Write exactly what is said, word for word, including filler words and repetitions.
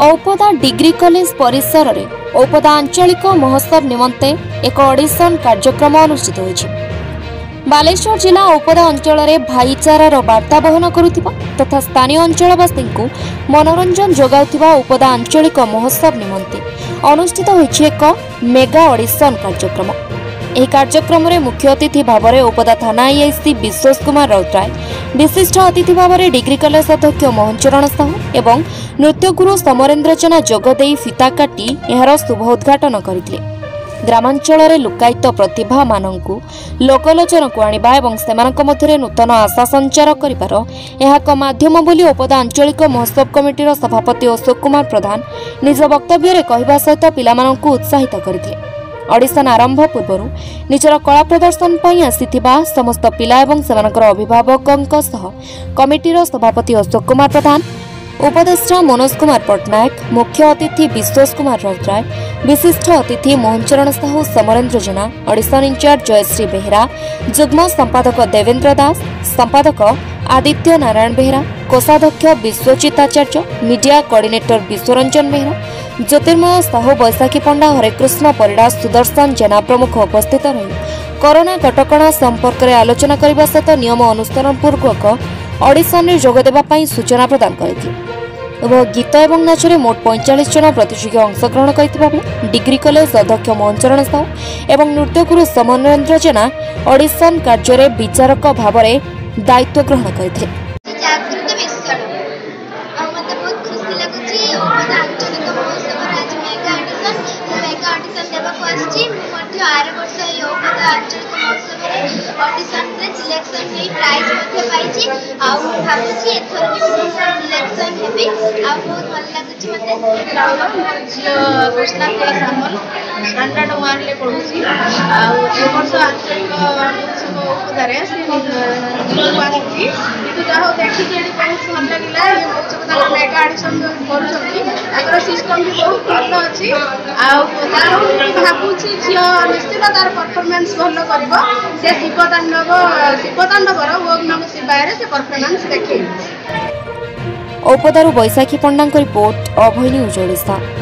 Aupada degree college परिसर रे औपदा आंचलिक महोत्सव निमंते एक ऑडिशन कार्यक्रम अनुष्ठित होइछि। बालेश्वर जिला औपदा अंचल रे भाईचारार वार्ता बहन करुथिबा तथा स्थानीय अंचलवासी को मनोरंजन जोगाउथिबा औपदा आंचलिक महोत्सव निमंते अनुष्ठित होइछि एक मेगा ऑडिशन कार्यक्रम। ଏହି କାର୍ଯ୍ୟକ୍ରମରେ ମୁଖ୍ୟ ଅତିଥି ଭାବରେ ଉପଦା ଥାନା ଆଇଆଇସି ବିଶ୍ୱାସ କୁମାର ରାଉତରାୟ, ବିଶିଷ୍ଟ ଅତିଥି ଭାବରେ ଡିଗ୍ରୀ କଲେଜ ଅଧ୍ୟକ୍ଷ ମୋହନଚରଣ ସାହୁ ଏବଂ ନୃତ୍ୟଗୁରୁ ସମରେନ୍ଦ୍ର ଜେନା ଯୋଗଦେଇ ଫିତା କାଟି ଏହାର ଶୁଭ ଉଦ୍ଘାଟନ କରିଥିଲେ। ଗ୍ରାମାଞ୍ଚଳରେ ଲୁକାୟିତ ପ୍ରତିଭାମାନଙ୍କୁ ଲୋକଲୋଚନକୁ ଆଣିବା ଏବଂ ସେମାନଙ୍କ ମଧ୍ୟରେ ନୂତନ ଆଶା ସଞ୍ଚାର କରିବାର ଏହା ଏକ ମାଧ୍ୟମ ବୋଲି ଉପଦା ଆଞ୍ଚଳିକ ମହୋତ୍ସବ କମିଟିର ସଭାପତି ଅଶୋକ କୁମାର ପ୍ରଧାନ ନିଜ ବକ୍ତବ୍ୟରେ କହିବା ସହିତ ପିଲାମାନଙ୍କୁ ଉତ୍ସାହିତ କରିଥିଲେ। ऑडिशन आरंभ पूर्व निजर कला प्रदर्शन पर आसीथिबा समस्त पिला एवं सेमानकर अभिभावकों सह कमिटीर सभापति अशोक कुमार प्रधान, उपदेष्टा मनोज कुमार पट्टनायक, मुख्य अतिथि विश्वास कुमार राउतराय, विशिष्ट अतिथि मोहनचरण साहू, समरेन्द्र जेना, ऑडिशन इंचार्ज जयश्री बेहरा, जुग्म संपादक देवेंद्र दास, संपादक आदित्य नारायण बेहरा, कोषाध्यक्ष विश्वजित आचार्य, मीडिया कोऑर्डिनेटर विश्वरंजन बेहरा, ज्योतिर्मय साहू, बैशाखी पंडा, हरेकृष्ण परिड़ा, सुदर्शन जेना प्रमुख उपस्थित रही कोरोना कटकणा संपर्क में आलोचना करने सहित नियम अनुसरण पूर्वक ऑडिशन में जोगदेवा सूचना प्रदान करते। गीत और नाचरे मोट पैंचाश जन प्रतियोगी अंशग्रहण करते डिग्री कॉलेज अध्यक्ष मोहनचरण साहू और नृत्यगुरु समरेन्द्र जेना ऑडिशन कार्य विचारक भाव में दायित्व ग्रहण करते। ऑडिशन से सिलेक्शन में प्राइज मध्ये पाइछि आ भाबुछि एथर सिलेक्शन हेबी आ बहुत भल लागुछि मते राउला जियो कृष्णा के सामल स्टैंडर्ड वन ले पढुछि आ ए वर्ष आंचलिक उत्सव उपदारे से वास्ति तो जाहो देखि जेडी बहुत भल लागिला ए उत्सव ता मेगा ऑडिशन करूछथि आगर सिस्टम भी बहुत भल अछि आ तारो भाबुछि जियो निश्चित तार परफॉर्मेंस भल करबो से शिवतांडव शिवतांडवर ओम नमः शिवाय से परफॉर्मेंस देखि। औपदारू बैशाखी पंडा रिपोर्ट अभय न्यूज ओडिशा।